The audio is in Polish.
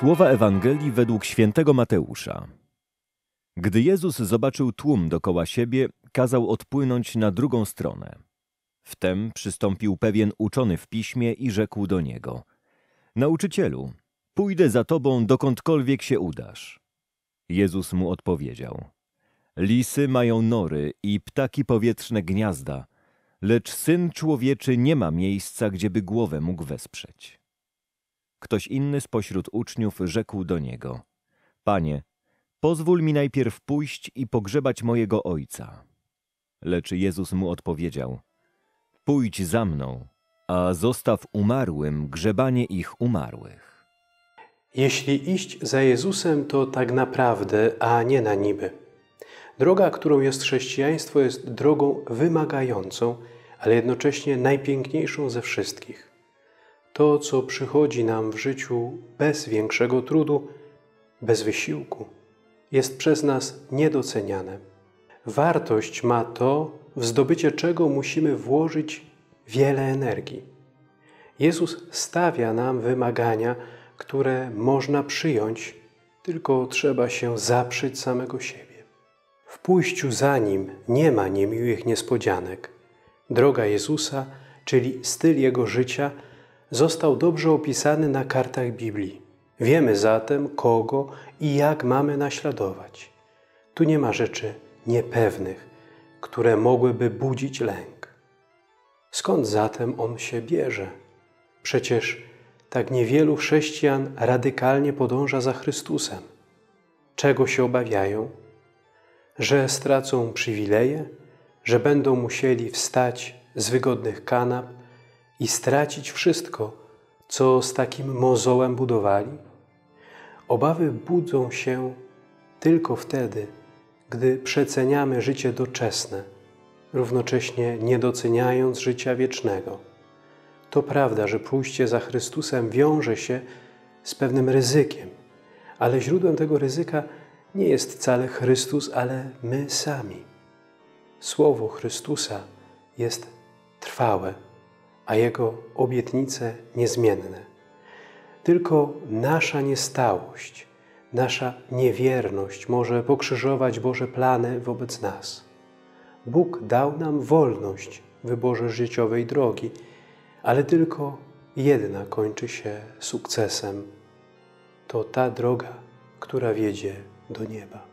Słowa Ewangelii według świętego Mateusza. Gdy Jezus zobaczył tłum dokoła siebie, kazał odpłynąć na drugą stronę. Wtem przystąpił pewien uczony w piśmie i rzekł do Niego: Nauczycielu, pójdę za Tobą, dokądkolwiek się udasz. Jezus mu odpowiedział: Lisy mają nory i ptaki powietrzne gniazda, lecz Syn Człowieczy nie ma miejsca, gdzieby głowę mógł wesprzeć. Ktoś inny spośród uczniów rzekł do Niego: Panie, pozwól mi najpierw pójść i pogrzebać mojego ojca. Lecz Jezus mu odpowiedział: Pójdź za mną, a zostaw umarłym grzebanie ich umarłych. Jeśli iść za Jezusem, to tak naprawdę, a nie na niby. Droga, którą jest chrześcijaństwo, jest drogą wymagającą, ale jednocześnie najpiękniejszą ze wszystkich. To, co przychodzi nam w życiu bez większego trudu, bez wysiłku, jest przez nas niedoceniane. Wartość ma to, w zdobycie czego musimy włożyć wiele energii. Jezus stawia nam wymagania, które można przyjąć, tylko trzeba się zaprzeć samego siebie. W pójściu za Nim nie ma niemiłych niespodzianek. Droga Jezusa, czyli styl Jego życia, został dobrze opisany na kartach Biblii. Wiemy zatem, kogo i jak mamy naśladować. Tu nie ma rzeczy niepewnych, które mogłyby budzić lęk. Skąd zatem On się bierze? Przecież tak niewielu chrześcijan radykalnie podąża za Chrystusem. Czego się obawiają? Że stracą przywileje? Że będą musieli wstać z wygodnych kanap i stracić wszystko, co z takim mozołem budowali? Obawy budzą się tylko wtedy, gdy przeceniamy życie doczesne, równocześnie nie doceniając życia wiecznego. To prawda, że pójście za Chrystusem wiąże się z pewnym ryzykiem, ale źródłem tego ryzyka nie jest wcale Chrystus, ale my sami. Słowo Chrystusa jest trwałe, a Jego obietnice niezmienne. Tylko nasza niestałość, nasza niewierność może pokrzyżować Boże plany wobec nas. Bóg dał nam wolność w wyborze życiowej drogi, ale tylko jedna kończy się sukcesem. To ta droga, która wiedzie do nieba.